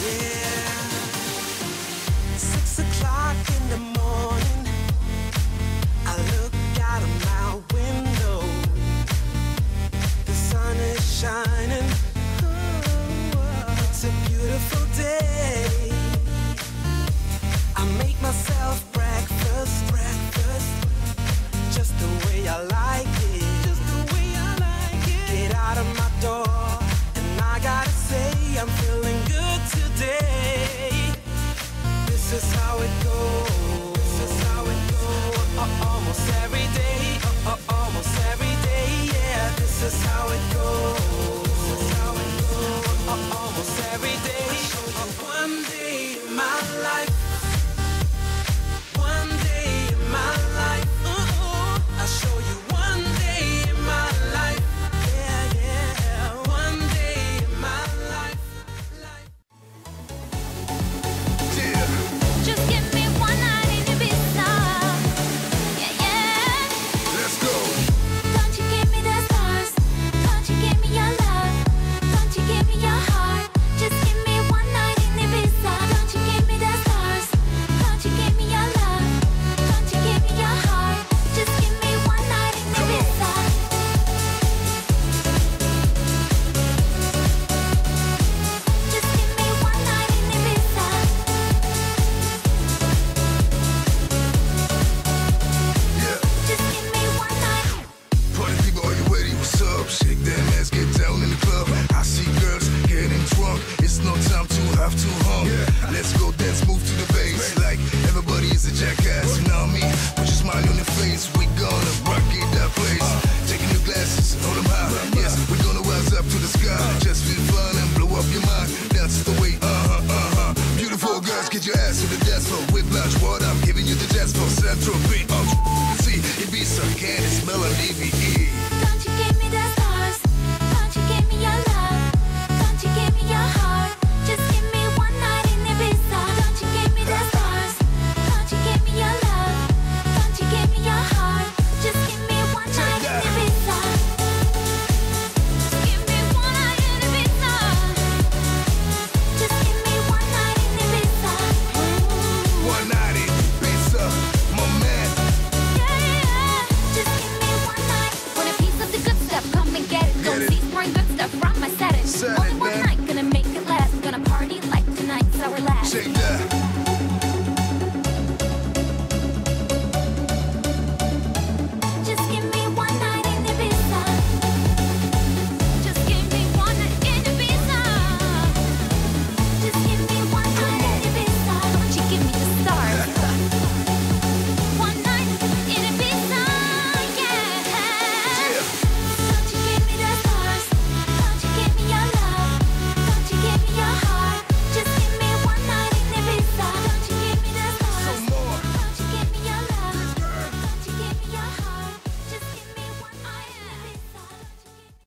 yeah. 6 o'clock in the morning, I look out of my window. The sun is shining. It's a beautiful day. I make myself breakfast, just the way I like it, Get out of my door, and I gotta say I'm feeling good today. This is how it goes. Almost every day, yeah. This is how it goes. Almost every day. One day in my life. One day in my life. I'll show you one day in my life. Yeah. One day in my life. Just give me one night in Ibiza. Yeah. Let's go. Don't you give me the stars? Don't you give me your love? Don't you give me your heart? Just give me one night in Ibiza. Don't you give me the stars? Don't you give me your love? Don't you give me your heart? Just give me one night in Ibiza. Just give me one night in Ibiza. Yeah. Just give me one night. Party people, are you ready? What's up? Shake that ass, get down in the club. I see girls getting drunk. It's no time to have to hum. Let's go dance, move to the bass. Like everybody is a jackass. You know me? Put your smile on your face. We gonna rock it that place. Taking your glasses, hold them high. Yes, we're gonna rise up to the sky. Just feel fun and blow up your mind. That's the way. Beautiful girls, get your ass to the dance floor. Whiplash, what I'm giving you the dance floor. Central beat of see, Ibiza, Candice, Melody, VE. Don't you give me the stars? Don't you give me your love? Don't you give me your heart? Just give me one night in Ibiza. Don't you give me the stars? Don't you give me your love? Don't you give me your heart? Just give me one night in Ibiza. Just give me one night in Ibiza. Just give me one night in Ibiza. One night in Ibiza, my man. Yeah. Just give me one night. Want a piece of the good stuff? Come and get it. Don't see more good stuff from my setting. Set Only it, one man. night.